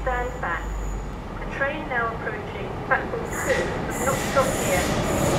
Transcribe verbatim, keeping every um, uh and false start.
stand back. The train now approaching platform two does not stop here.